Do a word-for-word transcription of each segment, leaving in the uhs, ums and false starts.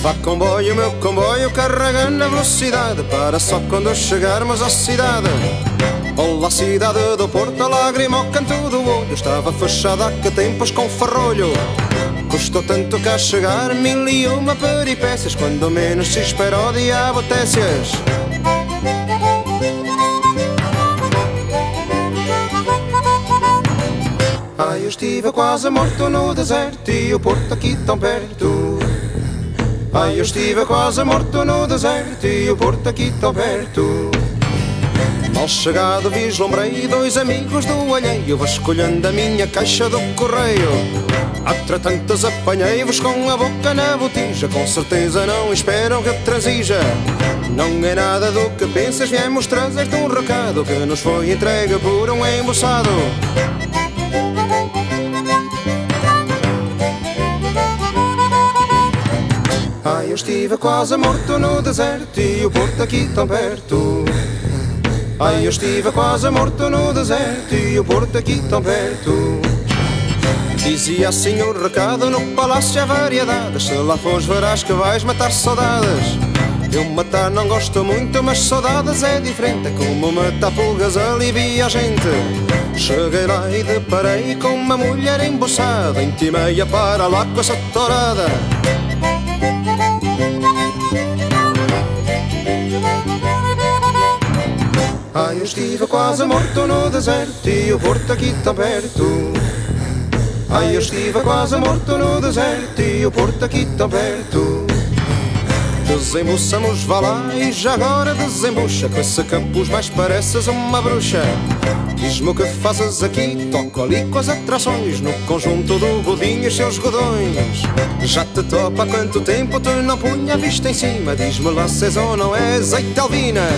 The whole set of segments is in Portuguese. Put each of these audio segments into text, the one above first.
Vá comboio, meu comboio, carregando a velocidade, para só quando chegarmos à cidade. Olá, cidade do Porto, a lágrima ao canto do olho, estava fechada há que tempos com farrolho. Custou tanto cá chegar, mil e uma peripécias, quando menos se espera o diabo técias. Ai, eu estive quase morto no deserto e o Porto aqui tão perto. Ai, eu estive quase morto no deserto e o Porto aqui tão perto. Mal chegado vislumbrei dois amigos do alheio, vasculhando a minha caixa do correio. Há tantos apanhei-vos com a boca na botija, com certeza não esperam que transija. Não é nada do que pensas, viemos trazer-te um recado que nos foi entregue por um embuçado. Ai, eu estive quase morto no deserto e o Porto aqui tão perto. Ai, eu estive quase morto no deserto e o Porto aqui tão perto. Dizia assim o recado no palácio a variedades, se lá fores verás que vais matar saudades. Eu matar não gosto muito, mas saudades é diferente, é como matar pulgas alivia a gente. Cheguei lá e deparei com uma mulher embuçada, intimei-a para lá com essa tourada. Ai, eu estive quase morto no deserto e o Porto aqui tão perto. Ai, eu estive quase morto no deserto e o Porto aqui tão perto. Desembuçamos, vá lá e já agora desembucha, com esse capuz mais pareces uma bruxa. Diz-me o que fazes aqui, toco ali com as atrações, no conjunto do Godinho e os seus godões. Já te topa há quanto tempo tu não punha a vista em cima, diz-me lá se és ou não és azeite albina.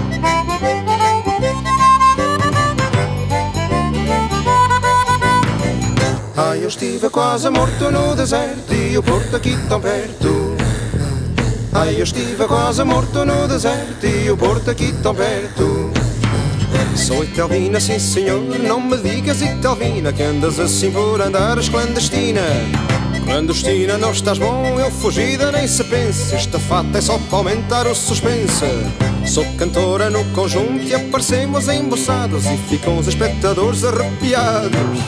Ai, eu estive quase morto no deserto e o Porto aqui tão perto. Ai, eu estive quase morto no deserto e o Porto aqui tão perto. Sou Itelvina, sim senhor, não me digas Itelvina, que andas assim por andares clandestina. Clandestina não estás bom, eu fugida nem se pense, esta fata é só para aumentar o suspense. Sou cantora no conjunto e aparecemos embuçados e ficam os espectadores arrepiados.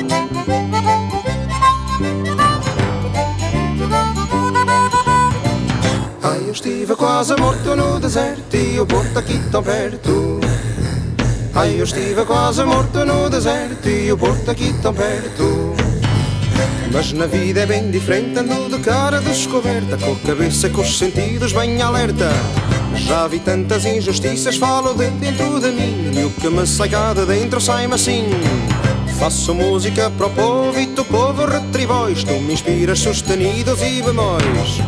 Ai, eu estive quase morto no deserto e o Porto aqui tão perto. Ai, eu estive quase morto no deserto e o Porto aqui tão perto. Mas na vida é bem diferente, ando de cara descoberta, com a cabeça e com os sentidos bem alerta. Já vi tantas injustiças, falo de dentro de mim, e o que me sai cá de dentro sai-me assim. Faço música para o povo e tu povo retribóis, tu me inspiras sustenidos e bemóis.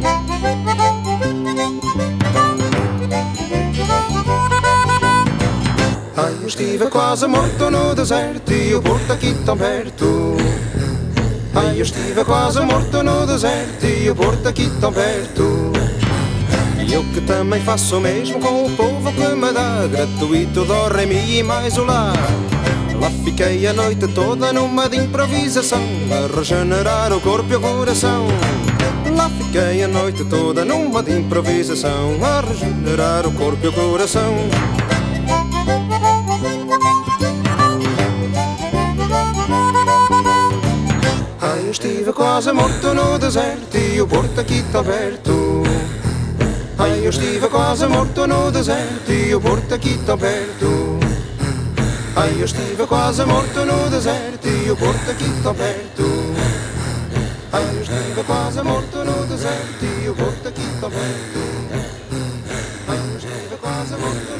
Ai, eu estive quase morto no deserto e o Porto aqui tão perto. Ai, eu estive quase morto no deserto e o Porto aqui tão perto. E eu que também faço o mesmo com o povo que me dá gratuito do ré mi e mais o lá. Lá fiquei a noite toda numa de improvisação, a regenerar o corpo e o coração. Lá fiquei a noite toda numa de improvisação, a regenerar o corpo e o coração. Ai, eu estive quase morto no deserto e o Porto aqui tão perto. Ai, eu estive quase morto no deserto e o Porto aqui tão perto. Ai, eu estive quase morto no deserto e o Porto aqui tão perto. Ai, eu estive quase morto no deserto e o Porto aqui tão perto. Ai, eu estive quase morto